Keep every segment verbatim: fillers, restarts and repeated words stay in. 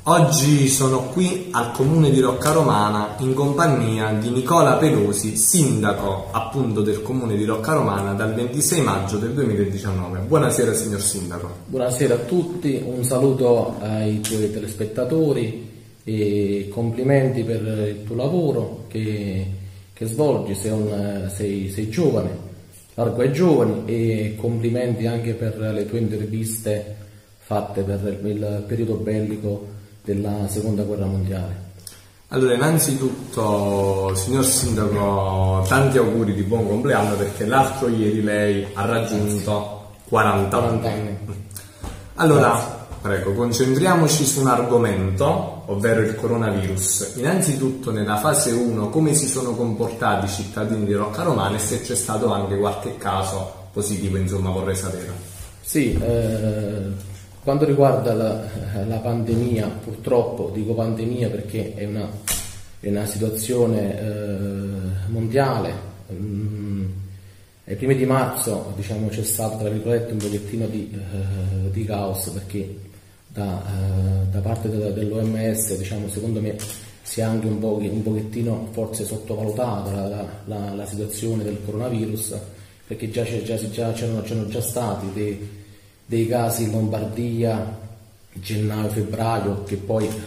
Oggi sono qui al comune di Roccaromana in compagnia di Nicola Pelosi, sindaco appunto del comune di Roccaromana dal ventisei maggio del duemiladiciannove. Buonasera signor sindaco. Buonasera a tutti, un saluto ai tuoi telespettatori e complimenti per il tuo lavoro che, che svolgi, sei, un, sei, sei giovane, largo ai giovani, e complimenti anche per le tue interviste fatte per il periodo bellico della seconda guerra mondiale. Allora, innanzitutto signor sindaco, tanti auguri di buon compleanno, perché l'altro ieri lei ha raggiunto quaranta anni. Allora, grazie. Prego, concentriamoci su un argomento, ovvero il coronavirus. Innanzitutto, nella fase uno, come si sono comportati i cittadini di Roccaromana e se c'è stato anche qualche caso positivo, insomma, vorrei sapere. Sì, eh... quanto riguarda la, la pandemia, purtroppo dico pandemia perché è una, è una situazione eh, mondiale. Mm, ai primi di marzo, diciamo, c'è stato tra virgolette un pochettino di, eh, di caos, perché da, eh, da parte dell'O M S, diciamo, secondo me si è anche un, po', un pochettino forse sottovalutata la, la, la, la situazione del coronavirus, perché già, già, già c'erano, c'erano già stati dei dei casi in Lombardia, gennaio-febbraio, che poi eh,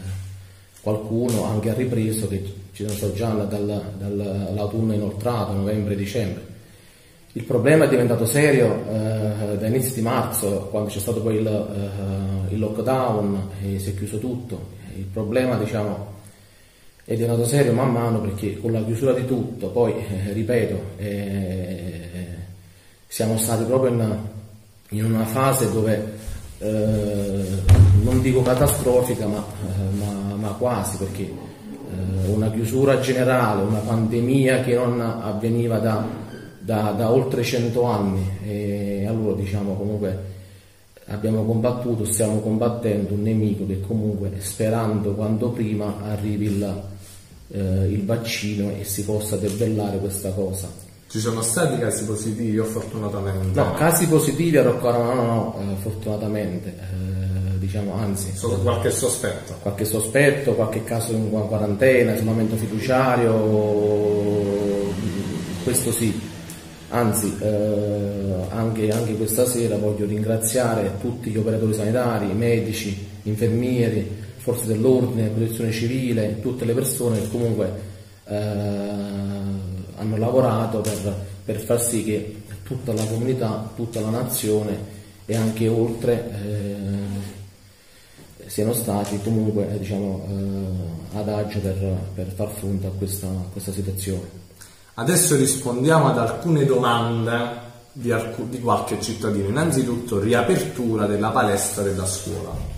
qualcuno anche ha ripreso, che ci sono stati già dall'autunno inoltrato, novembre-dicembre. Il problema è diventato serio eh, da inizio di marzo, quando c'è stato poi il, eh, il lockdown e si è chiuso tutto. Il problema, diciamo, è diventato serio man mano, perché con la chiusura di tutto, poi, eh, ripeto, eh, siamo stati proprio in in una fase dove eh, non dico catastrofica, ma, eh, ma, ma quasi, perché eh, una chiusura generale, una pandemia che non avveniva da, da, da oltre cento anni, e allora, diciamo, comunque abbiamo combattuto, stiamo combattendo un nemico che comunque, sperando quanto prima arrivi il, eh, il vaccino e si possa debellare questa cosa. Ci sono stati casi positivi o fortunatamente? No, casi positivi a Roccaromana no, no, eh, fortunatamente, eh, diciamo, anzi. Solo qualche sospetto? Qualche sospetto, qualche caso in quarantena, isolamento fiduciario, questo sì. Anzi, eh, anche, anche questa sera voglio ringraziare tutti gli operatori sanitari, medici, infermieri, forze dell'ordine, protezione civile, tutte le persone che comunque eh, hanno lavorato per, per far sì che tutta la comunità, tutta la nazione e anche oltre eh, siano stati comunque, eh, diciamo, eh, ad agio per, per far fronte a questa, a questa situazione. Adesso rispondiamo ad alcune domande di, alc- di qualche cittadino. Innanzitutto, riapertura della palestra della scuola.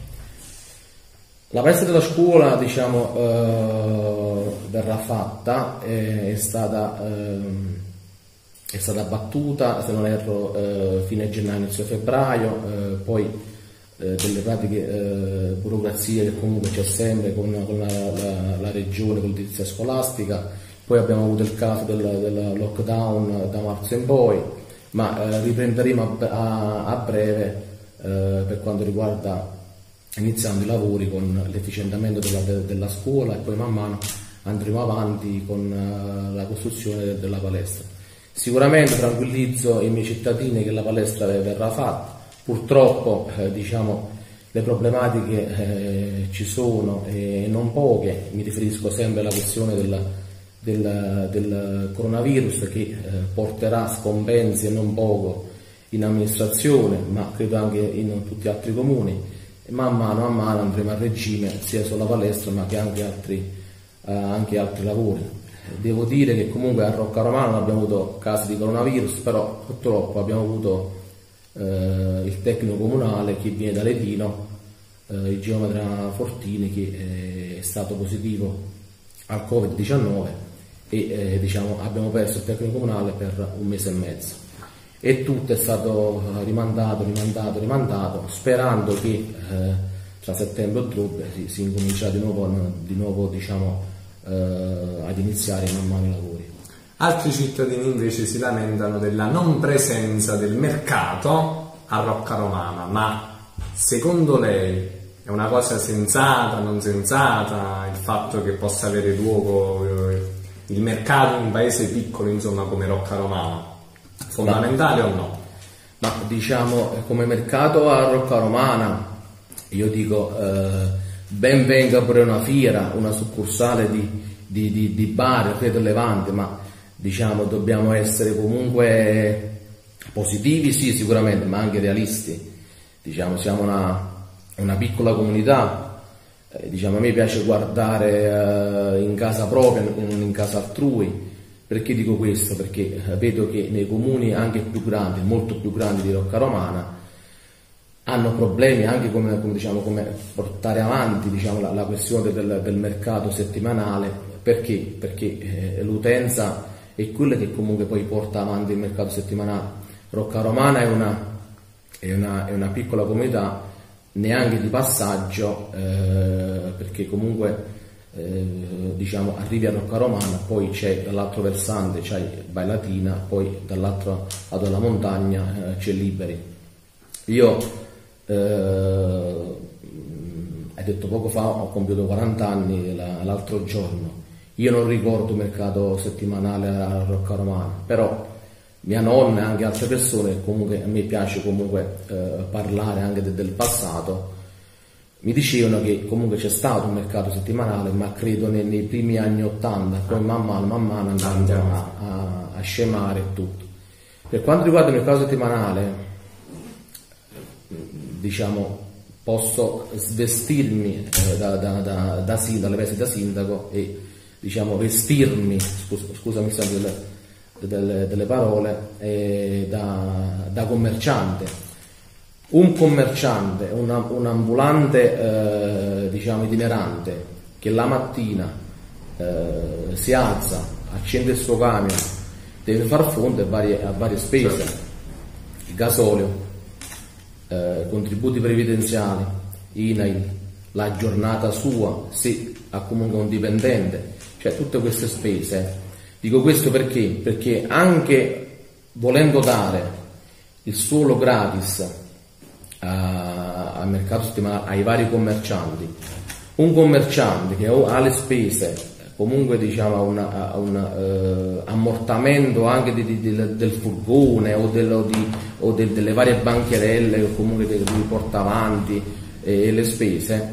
La palestra della scuola, diciamo, eh, verrà fatta, è, è, stata, eh, è stata battuta, se non erro, eh, fine gennaio, inizio febbraio, eh, poi eh, delle pratiche eh, burocrazie che comunque c'è sempre con, con la, la, la regione, con l'edilizia scolastica, poi abbiamo avuto il caso del, del lockdown da marzo in poi, ma eh, riprenderemo a, a, a breve eh, per quanto riguarda iniziando i lavori con l'efficientamento della, della scuola, e poi man mano andremo avanti con uh, la costruzione della palestra. Sicuramente tranquillizzo i miei cittadini che la palestra verrà fatta. Purtroppo eh, diciamo, le problematiche eh, ci sono, e non poche. Mi riferisco sempre alla questione del, del, del coronavirus, che eh, porterà scompensi e non poco in amministrazione, ma credo anche in tutti gli altri comuni. Man mano a mano andremo a regime sia sulla palestra ma che anche altri, eh, anche altri lavori. Devo dire che comunque a Roccaromana non abbiamo avuto casi di coronavirus, però purtroppo abbiamo avuto eh, il tecnico comunale che viene da Letino, eh, il geometra Fortini, che è stato positivo al covid diciannove, e eh, diciamo, abbiamo perso il tecnico comunale per un mese e mezzo. E tutto è stato rimandato, rimandato, rimandato, sperando che eh, tra settembre e ottobre si, si incomincerà di nuovo, di nuovo diciamo, eh, ad iniziare man mano i lavori. Altri cittadini invece si lamentano della non presenza del mercato a Roccaromana, ma secondo lei è una cosa sensata, non sensata, il fatto che possa avere luogo eh, il mercato in un paese piccolo, insomma, come Rocca Romana, fondamentale o no? Ma diciamo, come mercato a Rocca Romana, io dico, eh, ben venga pure una fiera, una succursale di, di, di, di bar, credo Levante, ma diciamo dobbiamo essere comunque positivi, sì, sicuramente, ma anche realisti. Diciamo, siamo una, una piccola comunità, eh, diciamo, a me piace guardare eh, in casa propria, non in casa altrui. Perché dico questo? Perché vedo che nei comuni anche più grandi, molto più grandi di Rocca Romana, hanno problemi anche come, come, diciamo, come portare avanti, diciamo, la, la questione del, del mercato settimanale. Perché? Perché eh, l'utenza è quella che comunque poi porta avanti il mercato settimanale. Rocca Romana è una, è una, è una piccola comunità, neanche di passaggio, eh, perché comunque Eh, diciamo arrivi a Rocca Romana, poi c'è dall'altro versante c'è Bailatina, poi dall'altro lato della montagna eh, c'è Liberi. Io eh, hai detto poco fa, ho compiuto quaranta anni la, l'altro giorno, io non ricordo mercato settimanale a Rocca Romana, però mia nonna e anche altre persone, comunque a me piace comunque eh, parlare anche de, del passato, mi dicevano che comunque c'è stato un mercato settimanale, ma credo nei, nei primi anni ottanta, poi man mano, man mano andando a, a, a scemare e tutto. Per quanto riguarda il mercato settimanale, diciamo, posso svestirmi eh, da, da, da, da sindaco, dalle vesti da sindaco e diciamo vestirmi, scus, scusami delle, delle, delle parole, eh, da, da commerciante. Un commerciante, una, un ambulante eh, diciamo itinerante che la mattina eh, si alza, accende il suo camion, deve far fronte a varie, a varie spese, certo. Il gasolio, eh, contributi previdenziali, I N A I L, la giornata sua, se ha comunque un dipendente, cioè tutte queste spese. Dico questo perché? Perché anche volendo dare il suolo gratis al mercato settimanale ai vari commercianti, un commerciante che ha le spese comunque diciamo ha un, ha un uh, ammortamento anche di, di, di, del furgone o, dello, di, o de, delle varie bancherelle o comunque che lui porta avanti e, e le spese,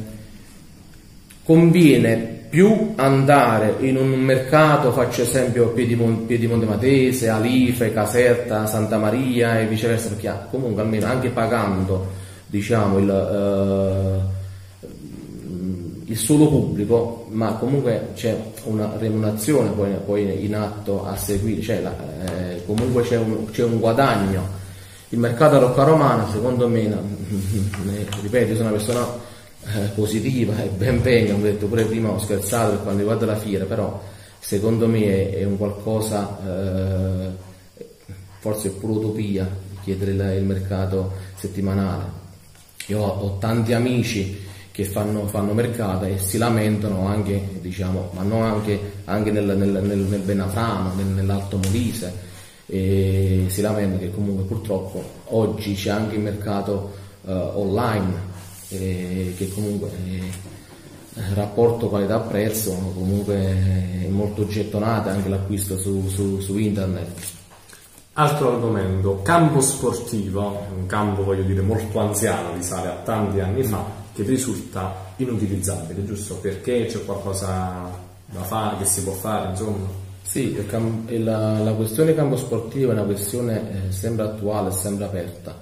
conviene più andare in un mercato, faccio esempio Piedimonte, Piedimonte Matese, Alife, Caserta, Santa Maria e viceversa, perché comunque almeno anche pagando diciamo il, uh, il suolo pubblico, ma comunque c'è una remunerazione poi, poi in atto a seguire, cioè la, eh, comunque c'è un, c'è un guadagno. Il mercato a Rocca Romana secondo me, ripeto, io sono una persona Eh, positiva e ben venga, come ho detto pure prima, ho scherzato per quanto riguarda la fiera, però secondo me è, è un qualcosa, eh, forse è pure utopia chiedere il, il mercato settimanale. Io ho, ho tanti amici che fanno, fanno mercato e si lamentano anche, diciamo, ma non anche, anche nel, nel, nel, nel Benafrano, nel, nell'Alto Molise, e si lamentano che comunque purtroppo oggi c'è anche il mercato eh, online, Eh, che comunque eh, rapporto qualità-prezzo comunque è molto gettonato anche l'acquisto su, su, su internet. Altro argomento, campo sportivo, un campo voglio dire molto anziano, risale a tanti anni fa, che ti risulta inutilizzabile, giusto? Perché c'è qualcosa da fare, che si può fare, insomma? Sì, il cam- la, la questione campo sportivo è una questione eh, sempre attuale, sempre aperta.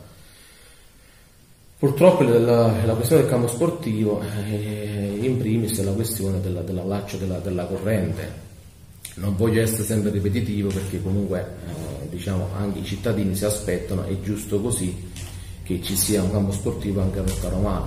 Purtroppo la, la questione del campo sportivo eh, in primis è la questione della, dell'allaccio della, della corrente. Non voglio essere sempre ripetitivo perché comunque eh, diciamo anche i cittadini si aspettano, è giusto così, che ci sia un campo sportivo anche a Rocca Romana.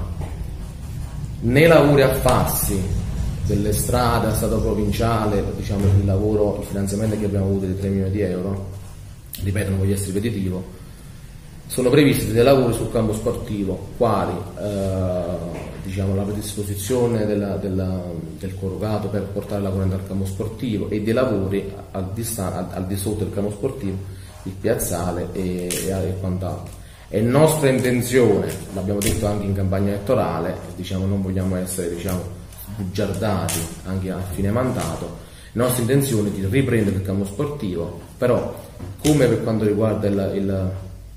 Nei lavori a farsi delle strade a stato provinciale, diciamo il lavoro, il finanziamento che abbiamo avuto di tre milioni di euro, ripeto, non voglio essere ripetitivo, sono previsti dei lavori sul campo sportivo, quali eh, diciamo, la predisposizione della, della, del corrugato per portare la corrente al campo sportivo e dei lavori al di, al, al di sotto del campo sportivo, il piazzale e, e, e quant'altro. È nostra intenzione, l'abbiamo detto anche in campagna elettorale, diciamo, non vogliamo essere, diciamo, bugiardati anche a fine mandato, nostra intenzione è di riprendere il campo sportivo, però come per quanto riguarda il, il,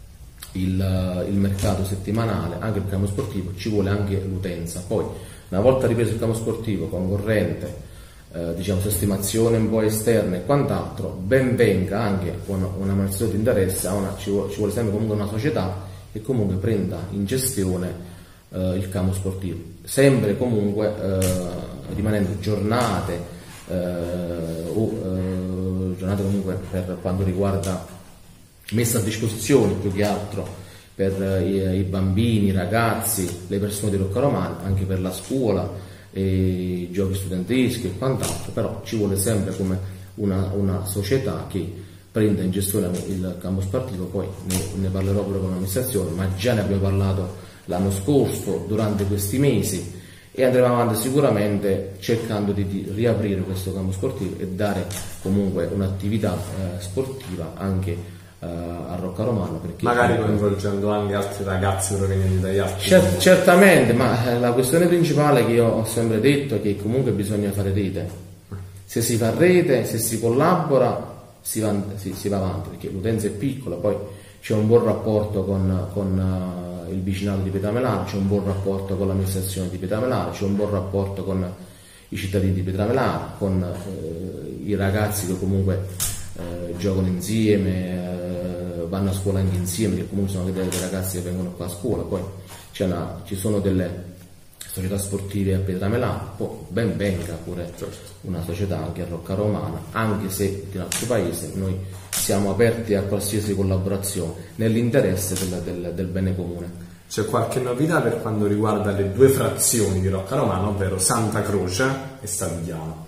il, il mercato settimanale, anche il campo sportivo ci vuole anche l'utenza. Poi una volta ripreso il campo sportivo concorrente, eh, diciamo sistemazione un po' esterna e quant'altro, ben venga anche con una manifestazione di interesse, a una, ci, vuole, ci vuole sempre comunque una società che comunque prenda in gestione eh, il campo sportivo, sempre comunque eh, rimanendo giornate Eh, o eh, giornate comunque per quanto riguarda messa a disposizione più che altro per eh, i, i bambini, i ragazzi, le persone di Rocca Romana, anche per la scuola, e i giochi studenteschi e quant'altro, però ci vuole sempre come una, una società che prenda in gestione il campo sportivo. Poi ne, ne parlerò pure con l'amministrazione, ma già ne abbiamo parlato l'anno scorso durante questi mesi, e andremo avanti sicuramente cercando di, di riaprire questo campo sportivo e dare comunque un'attività eh, sportiva anche eh, a Rocca Romana, perché magari coinvolgendo anche altri ragazzi provenienti dagli altri. Cer- certamente, ma la questione principale che io ho sempre detto è che comunque bisogna fare rete. Se si fa rete, se si collabora, si va, si, si va avanti, perché l'utenza è piccola, poi c'è un buon rapporto con, con uh, il vicinato di Pietramelano, c'è un buon rapporto con l'amministrazione di Pietramelano, c'è un buon rapporto con i cittadini di Pietramelano, con uh, i ragazzi che comunque uh, giocano insieme, uh, vanno a scuola anche insieme, che comunque sono dei, dei ragazzi che vengono qua a scuola. Poi c'è una, ci sono delle società sportive a Pietramelano, poi ben venga pure una società anche a Rocca Romana, anche se in altri paesi noi siamo aperti a qualsiasi collaborazione nell'interesse del, del, del bene comune. C'è qualche novità per quanto riguarda le due frazioni di Rocca Romana, ovvero Santa Croce e Stavigliano?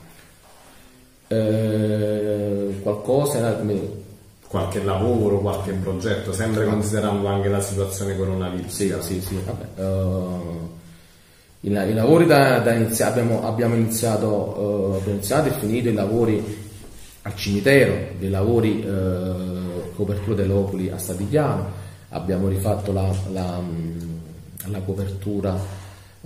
Eh, qualcosa, qualche lavoro, qualche progetto, sempre considerando anche la situazione coronavirus? Sì, sì, sì. Vabbè, uh, i, i lavori da, da iniziare, abbiamo, abbiamo iniziato, uh, abbiamo iniziato e finito i lavori al cimitero, dei lavori uh, copertura dei loculi a Stavigliano, abbiamo rifatto la, la, la copertura uh,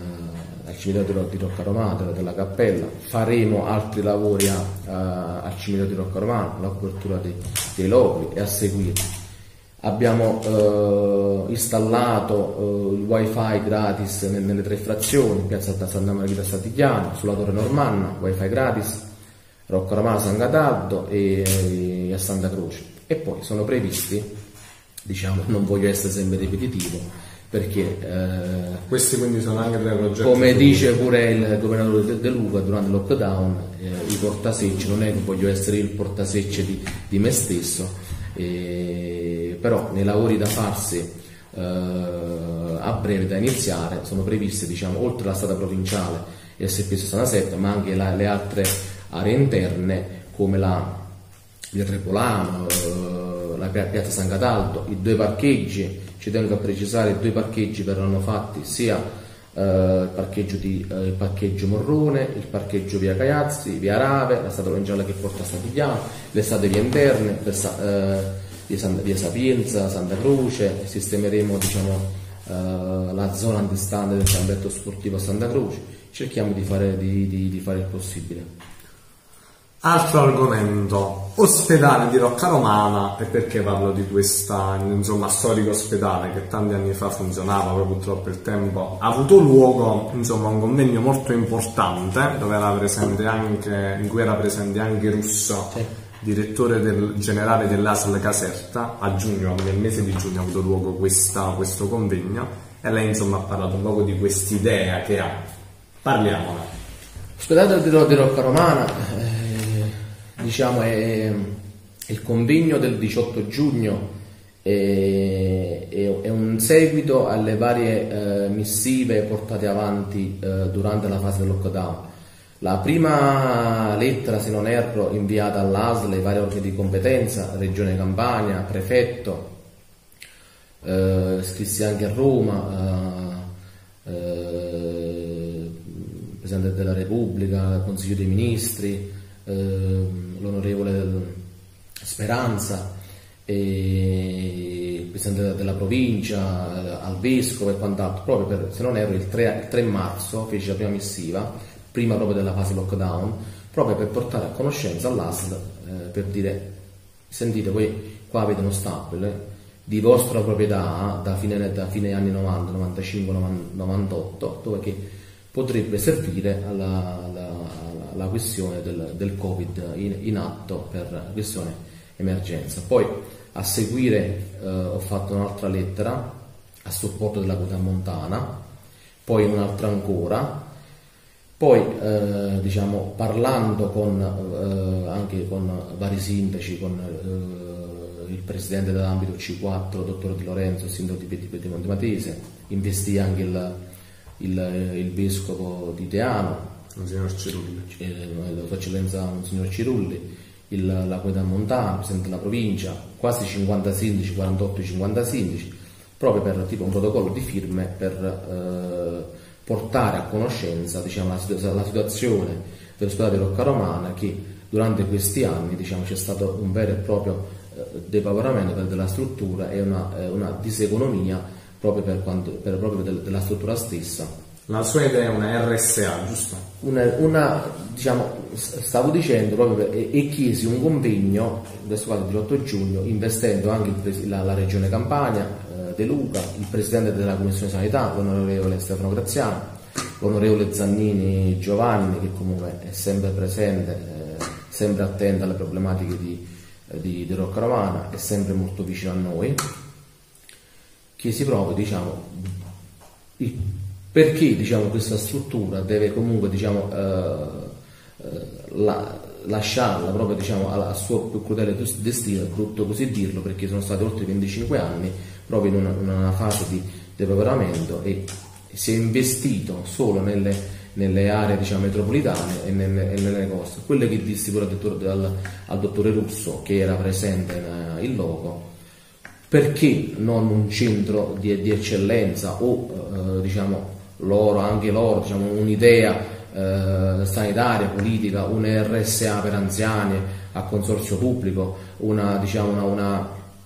al cimitero di Rocca Romana, della cappella, faremo altri lavori a, a, al cimitero di Rocca Romana, la copertura dei, dei loculi, e a seguire abbiamo eh, installato eh, il wifi gratis nelle, nelle tre frazioni, in piazza Santa Margherita Stavigliano, sulla Torre Normanna, wifi gratis, Rocca Romana, San Cataldo e, e a Santa Croce. E poi sono previsti, diciamo, non voglio essere sempre ripetitivo, perché eh, questi quindi sono anche tre progetti, come dice pure il governatore De, De Luca durante il lockdown, eh, i portasecci, non è che voglio essere il portasecce di, di me stesso, eh, però nei lavori da farsi eh, a breve, da iniziare, sono previste, diciamo, oltre alla strada provinciale e S P sessantasette, ma anche la, le altre aree interne come la via Trepolano, eh, la piazza San Cataldo, i due parcheggi. Ci tengo a precisare, i due parcheggi verranno fatti sia eh, il, parcheggio di, eh, il parcheggio Morrone, il parcheggio via Caiazzi, via Rave, la strada provinciale che porta a Stavigliano, le strade vie interne, per, eh, via, San, via Sapienza, Santa Croce, sistemeremo, diciamo, eh, la zona antistante del campetto sportivo a Santa Croce, cerchiamo di fare, di, di, di fare il possibile. Altro argomento, ospedale di Rocca Romana. E perché parlo di questa, insomma, storico ospedale che tanti anni fa funzionava, poi purtroppo il tempo ha avuto luogo, insomma, un convegno molto importante dove era presente anche, in cui era presente anche Russo, sì, direttore del, generale dell'A S L Caserta. A giugno, nel mese di giugno ha avuto luogo questa, questo convegno, e lei, insomma, ha parlato un po' di quest'idea che ha. Parliamone. L'ospedale di Rocca Romana, eh, diciamo, è il convegno del diciotto giugno, è, è, è un seguito alle varie eh, missive portate avanti eh, durante la fase del lockdown. La prima lettera, se non erro, inviata all'A S L, ai vari organi di competenza, Regione Campania, Prefetto, eh, scrissi anche a Roma, eh, eh, Presidente della Repubblica, Consiglio dei Ministri, l'onorevole Speranza, e presidente della provincia, eh, al vescovo e quant'altro, proprio per, se non erro, il tre, il tre marzo fece la prima missiva, prima proprio della fase lockdown, proprio per portare a conoscenza all'A S L, eh, per dire, sentite, voi qua avete uno stabile di vostra proprietà da fine, da fine anni novanta, novantacinque, novantotto, dove che potrebbe servire alla, alla, alla questione del, del Covid in, in atto per questione emergenza. Poi a seguire eh, ho fatto un'altra lettera a supporto della Guida Montana, poi un'altra ancora, poi eh, diciamo parlando con, eh, anche con vari sindaci, con eh, il presidente dell'ambito C quattro, dottor Di Lorenzo, sindaco di, di, di Montematese, investì anche il, il, il vescovo di Teano, il signor Cirulli, la sua eccellenza un signor Cirulli, il, la Guida Montana, il presidente della provincia, quasi cinquanta sindaci, quarantotto cinquanta sindaci, proprio per tipo un protocollo di firme per eh, portare a conoscenza, diciamo, la, la situazione dell'ospedale di Roccaraumana, che durante questi anni, diciamo, c'è stato un vero e proprio eh, depauperamento della struttura e una, eh, una diseconomia proprio per quanto, per, proprio del, della struttura stessa. La sua idea è una R S A, giusto? Una, una diciamo, stavo dicendo proprio per, e, e chiesi un convegno, adesso vado il diciotto giugno, investendo anche il, la, la regione Campania, eh, De Luca, il presidente della Commissione Sanità, l'onorevole Stefano Graziano, l'onorevole Zannini Giovanni, che comunque è sempre presente, eh, sempre attento alle problematiche di, eh, di, di Roccaraumana, è sempre molto vicino a noi. Chiesi proprio, diciamo, il, perché, diciamo, questa struttura deve comunque, diciamo, eh, eh, la, lasciarla proprio, diciamo, al suo più crudele destino, è brutto così dirlo, perché sono stati oltre venticinque anni proprio in una, in una fase di depauperamento e si è investito solo nelle, nelle aree, diciamo, metropolitane e nelle, e nelle coste. Quello che dissi pure al dottore, al, al dottore Russo, che era presente in, in loco, perché non un centro di, di eccellenza o eh, diciamo loro, anche loro, diciamo, un'idea eh, sanitaria, politica, un R S A per anziani a consorzio pubblico, una, diciamo, una, una,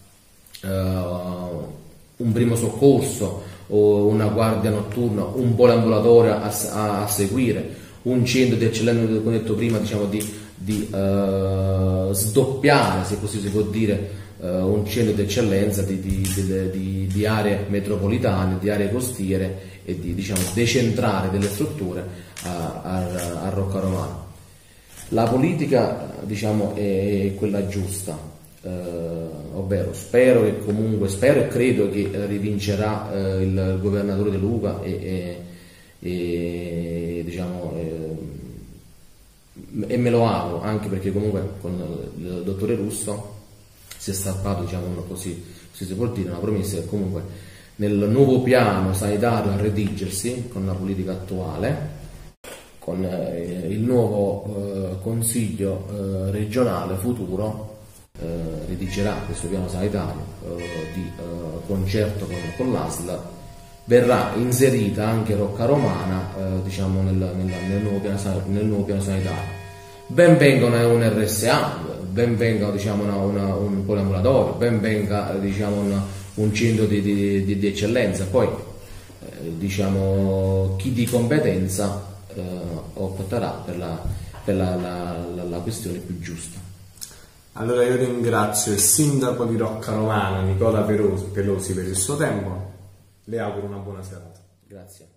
uh, un primo soccorso o una guardia notturna, un poliambulatorio a, a, a seguire, un centro di eccellenza, come ho detto prima, diciamo, di, di uh, sdoppiare, se così si può dire, uh, un centro di eccellenza di, di, di, di, di aree metropolitane, di aree costiere, e di, diciamo, decentrare delle strutture a, a, a Roccaraumana. La politica, diciamo, è quella giusta, eh, ovvero spero che comunque, spero e credo che rivincerà eh, il governatore De Luca e, e, e diciamo, eh, e me lo auguro, anche perché comunque con il dottore Russo si è strappato, diciamo, così, così si può dire, una promessa che comunque nel nuovo piano sanitario a redigersi con la politica attuale, con eh, il nuovo eh, consiglio eh, regionale futuro, eh, redigerà questo piano sanitario eh, di eh, concerto con, con l'A S L, verrà inserita anche Roccaraumana eh, diciamo nel, nel, nel, nuovo piano, nel nuovo piano sanitario. Ben venga un R S A, ben venga, diciamo, una, una, un poliambulatorio, ben venga, diciamo, una, un centro di, di, di, di eccellenza, poi eh, diciamo, chi di competenza eh, opterà per, la, per la, la, la, la questione più giusta. Allora io ringrazio il sindaco di Roccaraumana, Nicola Pelosi, per il suo tempo, le auguro una buona serata. Grazie.